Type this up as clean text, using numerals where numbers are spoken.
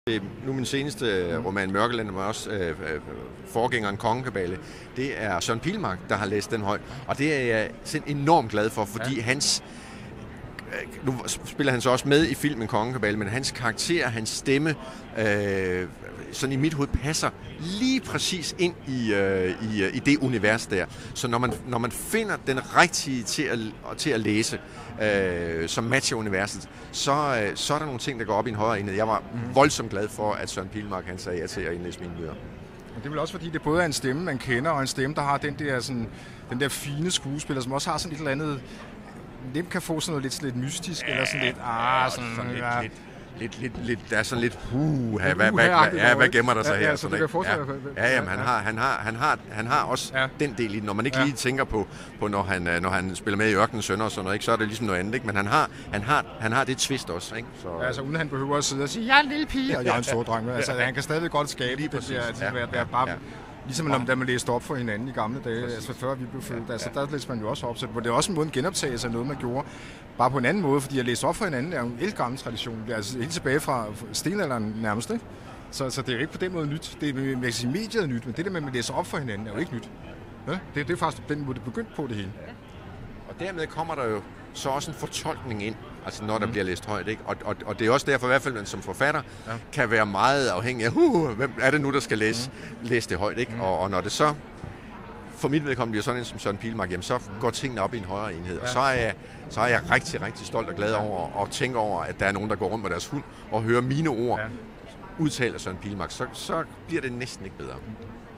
Nu min seneste roman Mørkeland, men også forgængeren Kongekabale, det er Søren Pilmark, der har læst den højt. Og det er jeg enormt glad for, fordi hans... Nu spiller han så også med i filmen Kongekabale, men hans karakter, hans stemme, sådan i mit hoved passer lige præcis ind i det univers der. Så når man finder den rigtige til at læse, som matcher universet, så er der nogle ting, der går op i en højere enhed. Jeg var voldsomt glad for, at Søren Pilmark han sagde ja til at indlæse mine bøger. Det er vel også fordi, det både er en stemme, man kender, og en stemme, der har den der fine skuespiller, som også har sådan et eller andet... Nemt kan få sådan noget lidt mystisk, eller sådan lidt... Der er sådan lidt... Hvad gemmer der sig her? Så det kan forestille han har også den del i det, når man ikke lige tænker på når han spiller med i Ørkenens Sønner og sådan noget, ikke? Så er det ligesom noget andet, ikke? Men han har det twist også, ikke? Så... Altså uden han behøver at sidde og sige, jeg er en lille pige, og jeg er en stor dreng. Altså han kan stadig godt skabe det der, bare... Ligesom da man læste op for hinanden i gamle dage, altså før vi blev født, altså der læste man jo også op. Så det er også en måde en genoptagelse af noget, man gjorde. Bare på en anden måde, fordi at læse op for hinanden er jo en ældgammel tradition. Det er altså helt tilbage fra stenalderen nærmest, ikke? Så det er jo ikke på den måde nyt. Det er, man kan sige, mediet er nyt, men det der med at læse op for hinanden er jo ikke nyt. Ja? Det er faktisk den måde, det begyndte på det hele. Og dermed kommer der jo så også en fortolkning ind, altså når der bliver læst højt, ikke? Og det er også derfor, i hvert fald man som forfatter kan være meget afhængig af, hvem er det nu, der skal læse det højt, ikke? Og når det så, for mit vedkommende bliver sådan en som Søren Pilmark, jamen så går tingene op i en højere enhed. Og så er jeg rigtig, rigtig stolt og glad over, og tænker over, at der er nogen, der går rundt med deres hund og hører mine ord udtale af Søren Pilmark, så bliver det næsten ikke bedre.